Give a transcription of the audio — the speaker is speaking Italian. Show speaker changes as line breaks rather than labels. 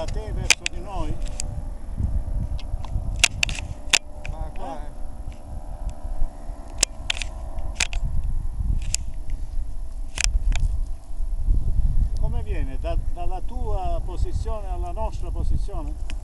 te verso di noi?
Ma qua
Come viene? Dalla tua posizione alla nostra posizione?